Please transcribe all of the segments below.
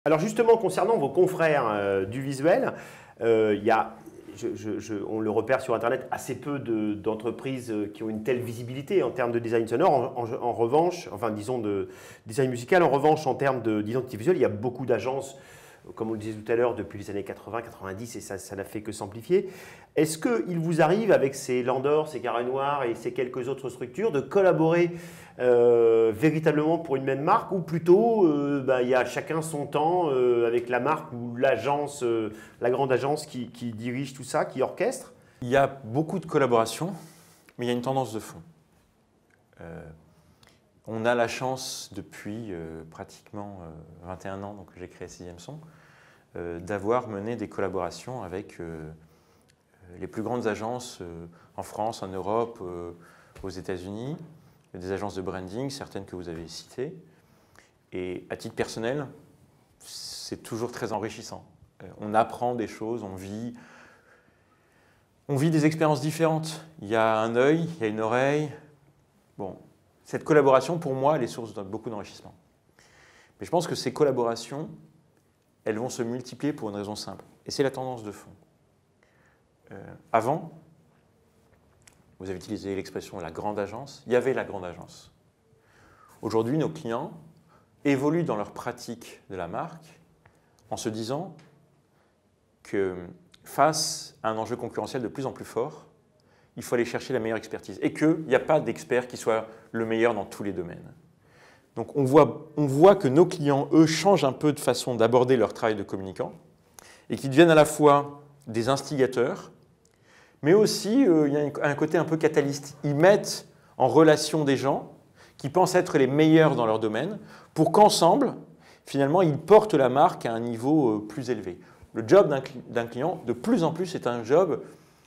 Alors justement, concernant vos confrères du visuel, il y a, on le repère sur Internet, assez peu d'entreprises qui ont une telle visibilité en termes de design sonore. En revanche, enfin disons de design musical, en revanche, en termes d'identité visuelle, il y a beaucoup d'agences, comme on le disait tout à l'heure, depuis les années 80, 90, et ça n'a fait que s'amplifier. Est-ce qu'il vous arrive, avec ces Landor, ces Carré Noir et ces quelques autres structures, de collaborer véritablement pour une même marque, ou plutôt il y a chacun son temps avec la marque ou l'agence, la grande agence qui dirige tout ça, qui orchestre? Il y a beaucoup de collaborations, mais il y a une tendance de fond. On a la chance depuis pratiquement 21 ans, donc j'ai créé Sixième Son, d'avoir mené des collaborations avec les plus grandes agences en France, en Europe, aux États-Unis, des agences de branding, certaines que vous avez citées. Et à titre personnel, c'est toujours très enrichissant. On apprend des choses, on vit des expériences différentes. Il y a un œil, il y a une oreille. Bon, cette collaboration, pour moi, elle est source de beaucoup d'enrichissement. Mais je pense que ces collaborations, elles vont se multiplier pour une raison simple. Et c'est la tendance de fond. Avant, vous avez utilisé l'expression la grande agence, il y avait la grande agence. Aujourd'hui, nos clients évoluent dans leur pratique de la marque en se disant que face à un enjeu concurrentiel de plus en plus fort, il faut aller chercher la meilleure expertise et qu'il n'y a pas d'expert qui soit le meilleur dans tous les domaines. Donc on voit que nos clients, eux, changent un peu de façon d'aborder leur travail de communicant et qu'ils deviennent à la fois des instigateurs, mais aussi il y a un côté un peu catalyste. Ils mettent en relation des gens qui pensent être les meilleurs dans leur domaine pour qu'ensemble, finalement, ils portent la marque à un niveau plus élevé. Le job d'un client, de plus en plus, est un job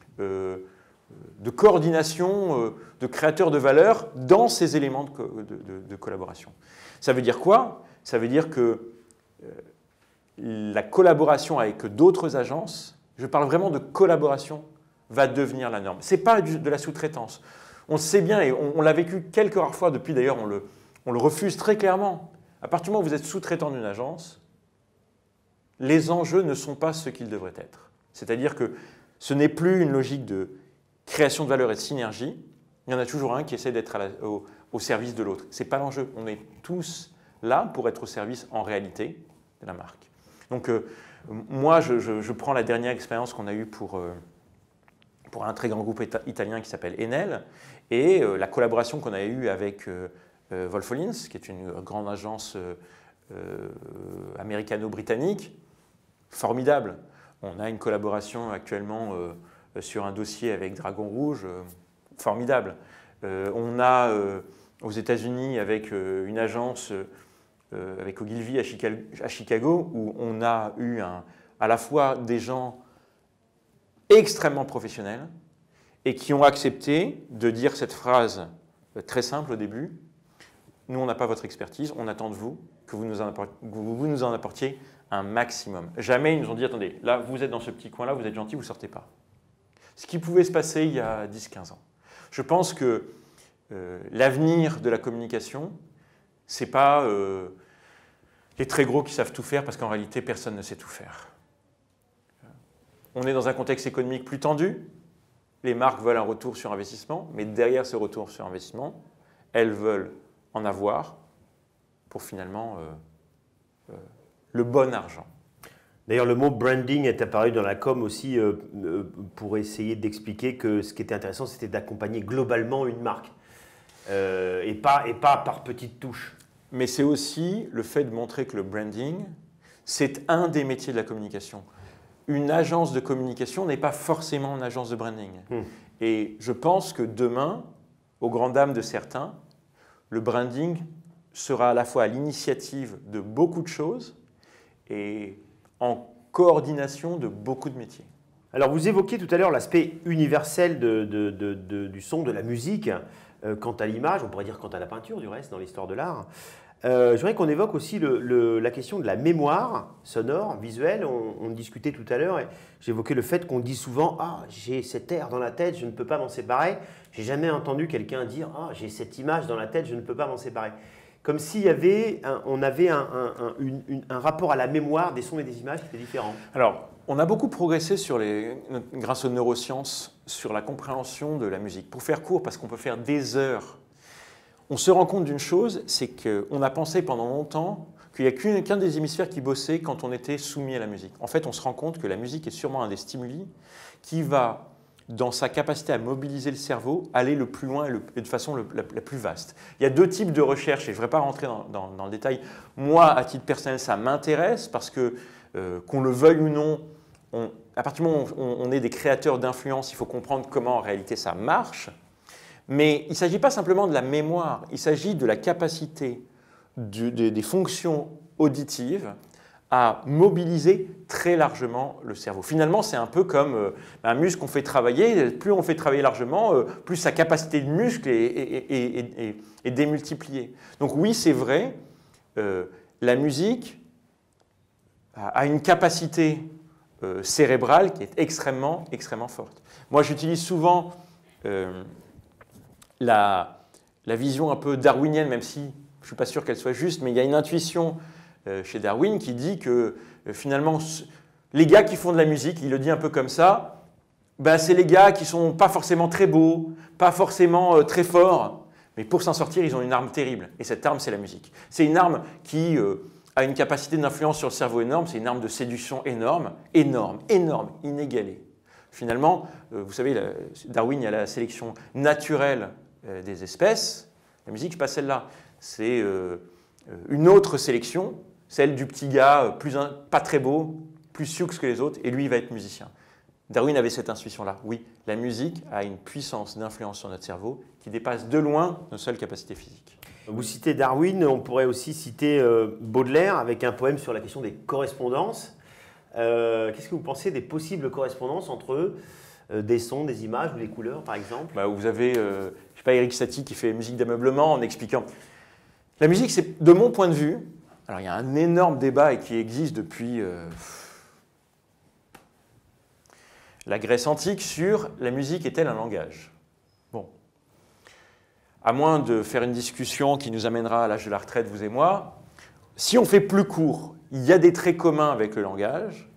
de coordination, de créateur de valeur dans ces éléments de collaboration. Ça veut dire quoi? Ça veut dire que la collaboration avec d'autres agences, je parle vraiment de collaboration, va devenir la norme. Ce n'est pas de la sous-traitance. On le sait bien et on l'a vécu quelques rares fois depuis, d'ailleurs on le refuse très clairement. À partir du moment où vous êtes sous-traitant d'une agence, les enjeux ne sont pas ce qu'ils devraient être. C'est-à-dire que ce n'est plus une logique de création de valeur et de synergie. Il y en a toujours un qui essaie d'être au service de l'autre. Ce n'est pas l'enjeu. On est tous là pour être au service en réalité de la marque. Donc moi, je prends la dernière expérience qu'on a eue pour un très grand groupe italien qui s'appelle Enel, et la collaboration qu'on a eue avec Wolf Hollins, qui est une grande agence américano-britannique, formidable. On a une collaboration actuellement sur un dossier avec Dragon Rouge, formidable. On a aux États-Unis avec une agence, avec Ogilvy à Chicago, où on a eu à la fois des gens extrêmement professionnels et qui ont accepté de dire cette phrase très simple au début: nous, on n'a pas votre expertise, on attend de vous que vous nous en apportiez un maximum. Jamais ils nous ont dit: attendez, là, vous êtes dans ce petit coin-là, vous êtes gentil, vous ne sortez pas. Ce qui pouvait se passer il y a 10-15 ans. Je pense que l'avenir de la communication, ce n'est pas les très gros qui savent tout faire, parce qu'en réalité, personne ne sait tout faire. On est dans un contexte économique plus tendu. Les marques veulent un retour sur investissement, mais derrière ce retour sur investissement, elles veulent en avoir pour finalement le bon argent. D'ailleurs, le mot branding est apparu dans la com aussi pour essayer d'expliquer que ce qui était intéressant, c'était d'accompagner globalement une marque et pas par petites touches. Mais c'est aussi le fait de montrer que le branding, c'est un des métiers de la communication. Une agence de communication n'est pas forcément une agence de branding. Et je pense que demain, aux grandes dames de certains, le branding sera à la fois à l'initiative de beaucoup de choses et en coordination de beaucoup de métiers. Alors, vous évoquiez tout à l'heure l'aspect universel du son, de la musique, quant à l'image, on pourrait dire quant à la peinture du reste, dans l'histoire de l'art. Je voudrais qu'on évoque aussi la question de la mémoire sonore, visuelle. On discutait tout à l'heure et j'évoquais le fait qu'on dit souvent « Ah, j'ai cet air dans la tête, je ne peux pas m'en séparer ». J'ai jamais entendu quelqu'un dire « Ah, j'ai cette image dans la tête, je ne peux pas m'en séparer ». comme s'il y avait on avait un rapport à la mémoire des sons et des images qui était différent. Alors, on a beaucoup progressé grâce aux neurosciences sur la compréhension de la musique. Pour faire court, parce qu'on peut faire des heures, on se rend compte d'une chose, c'est qu'on a pensé pendant longtemps qu'il n'y a qu'un des hémisphères qui bossait quand on était soumis à la musique. En fait, on se rend compte que la musique est sûrement un des stimuli qui va, dans sa capacité à mobiliser le cerveau, aller le plus loin et de façon la plus vaste. Il y a 2 types de recherches, et je ne voudrais pas rentrer dans le détail. Moi, à titre personnel, ça m'intéresse parce que, qu'on le veuille ou non, à partir du moment où on est des créateurs d'influence, il faut comprendre comment en réalité ça marche. Mais il ne s'agit pas simplement de la mémoire, il s'agit de la capacité des fonctions auditives à mobiliser très largement le cerveau. Finalement, c'est un peu comme un muscle qu'on fait travailler. Plus on le fait travailler largement, plus sa capacité de muscle est démultipliée. Donc oui, c'est vrai, la musique a une capacité cérébrale qui est extrêmement, extrêmement forte. Moi, j'utilise souvent la vision un peu darwinienne, même si je ne suis pas sûr qu'elle soit juste, mais il y a une intuition chez Darwin qui dit que finalement, les gars qui font de la musique, il le dit un peu comme ça, ben, c'est les gars qui ne sont pas forcément très beaux, pas forcément très forts, mais pour s'en sortir, ils ont une arme terrible. Et cette arme, c'est la musique. C'est une arme qui a une capacité d'influence sur le cerveau énorme, c'est une arme de séduction énorme, énorme, énorme, inégalée. Finalement, vous savez, Darwin, il y a la sélection naturelle des espèces. La musique, c'est pas celle-là. C'est une autre sélection, celle du petit gars pas très beau, plus sioux que les autres, et lui, il va être musicien. Darwin avait cette intuition-là. Oui, la musique a une puissance d'influence sur notre cerveau qui dépasse de loin nos seules capacités physiques. Vous citez Darwin, on pourrait aussi citer Baudelaire avec un poème sur la question des correspondances. Qu'est-ce que vous pensez des possibles correspondances entre des sons, des images ou des couleurs, par exemple? Vous avez, je sais pas, Éric Satie qui fait musique d'ameublement en expliquant. La musique, c'est, de mon point de vue, alors il y a un énorme débat et qui existe depuis la Grèce antique sur la musique est-elle un langage? Bon. À moins de faire une discussion qui nous amènera à l'âge de la retraite, vous et moi, si on fait plus court, il y a des traits communs avec le langage.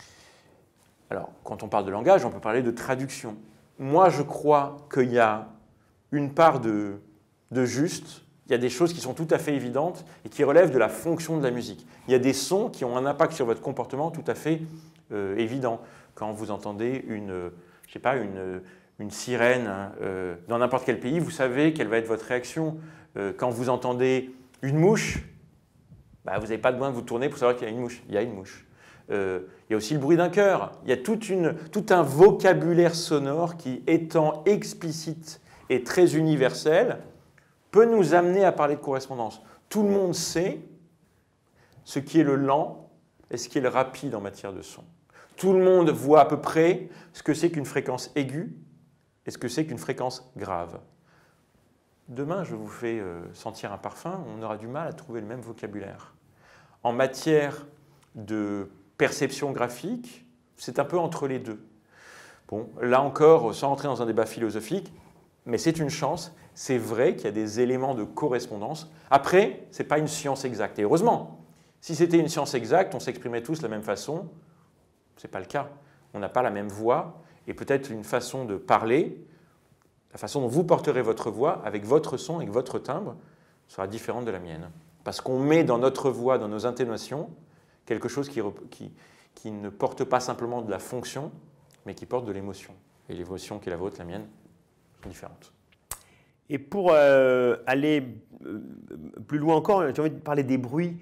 Alors, quand on parle de langage, on peut parler de traduction. Moi, je crois qu'il y a une part de juste. Il y a des choses qui sont tout à fait évidentes et qui relèvent de la fonction de la musique. Il y a des sons qui ont un impact sur votre comportement tout à fait évident. Quand vous entendez je sais pas, une sirène dans n'importe quel pays, vous savez quelle va être votre réaction. Quand vous entendez une mouche, vous n'avez pas besoin de vous tourner pour savoir qu'il y a une mouche. Il y a une mouche. Il y a aussi le bruit d'un cœur. Il y a tout un vocabulaire sonore qui, étant explicite et très universel, peut nous amener à parler de correspondance. Tout le monde sait ce qui est le lent et ce qui est le rapide en matière de son. Tout le monde voit à peu près ce que c'est qu'une fréquence aiguë et ce que c'est qu'une fréquence grave. Demain, je vous fais sentir un parfum, on aura du mal à trouver le même vocabulaire. En matière de perception graphique, c'est un peu entre les deux. Bon, là encore, sans rentrer dans un débat philosophique, mais c'est une chance, c'est vrai qu'il y a des éléments de correspondance. Après, ce n'est pas une science exacte. Et heureusement, si c'était une science exacte, on s'exprimait tous de la même façon, ce n'est pas le cas. On n'a pas la même voix, et peut-être une façon de parler, la façon dont vous porterez votre voix, avec votre son, avec votre timbre, sera différente de la mienne. Parce qu'on met dans notre voix, dans nos intonations, quelque chose qui ne porte pas simplement de la fonction, mais qui porte de l'émotion. Et l'émotion qui est la vôtre, la mienne, sont différentes. Et pour aller plus loin encore, j'ai envie de parler des bruits.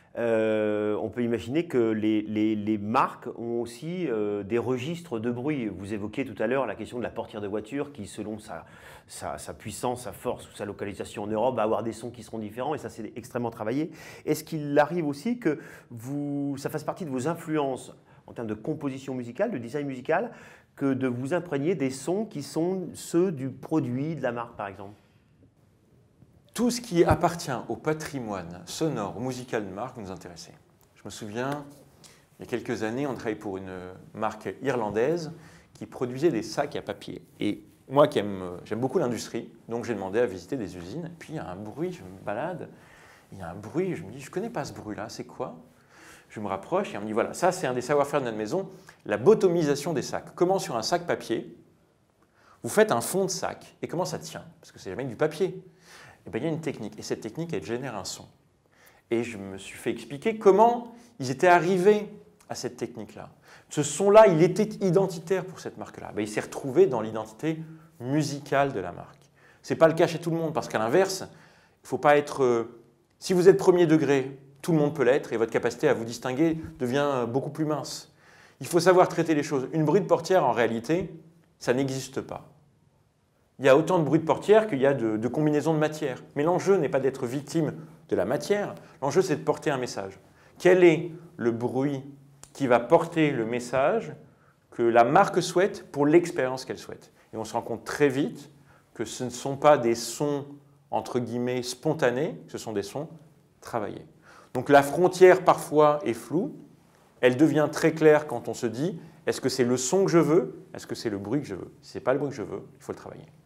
On peut imaginer que les marques ont aussi des registres de bruit. Vous évoquiez tout à l'heure la question de la portière de voiture qui, selon sa puissance, sa force ou sa localisation en Europe, va avoir des sons qui seront différents et ça, c'est extrêmement travaillé. Est-ce qu'il arrive aussi que ça fasse partie de vos influences en termes de composition musicale, de design musical, que de vous imprégner des sons qui sont ceux du produit, de la marque par exemple? Tout ce qui appartient au patrimoine sonore ou musical de marque nous intéressait. Je me souviens, il y a quelques années, on travaillait pour une marque irlandaise qui produisait des sacs à papier. Et moi, j'aime beaucoup l'industrie, donc j'ai demandé à visiter des usines. Et puis, il y a un bruit, je me balade, Il y a un bruit, je me dis, je ne connais pas ce bruit-là, c'est quoi? Je me rapproche et on me dit, voilà, ça c'est un des savoir-faire de notre maison, la botomisation des sacs. Comment sur un sac papier, vous faites un fond de sac, et comment ça tient? Parce que c'est jamais du papier. Et bien, il y a une technique, et cette technique, elle génère un son. Et je me suis fait expliquer comment ils étaient arrivés à cette technique-là. Ce son-là, il était identitaire pour cette marque-là. Il s'est retrouvé dans l'identité musicale de la marque. Ce n'est pas le cas chez tout le monde, parce qu'à l'inverse, il ne faut pas être... si vous êtes premier degré, tout le monde peut l'être, et votre capacité à vous distinguer devient beaucoup plus mince. Il faut savoir traiter les choses. Une bruit de portière, en réalité, ça n'existe pas. Il y a autant de bruit de portière qu'il y a de combinaisons de matière. Mais l'enjeu n'est pas d'être victime de la matière, l'enjeu c'est de porter un message. Quel est le bruit qui va porter le message que la marque souhaite pour l'expérience qu'elle souhaite? Et on se rend compte très vite que ce ne sont pas des sons, entre guillemets, spontanés, ce sont des sons travaillés. Donc la frontière parfois est floue, elle devient très claire quand on se dit est-ce que c'est le son que je veux, est-ce que c'est le bruit que je veux? Si ce n'est pas le bruit que je veux, il faut le travailler.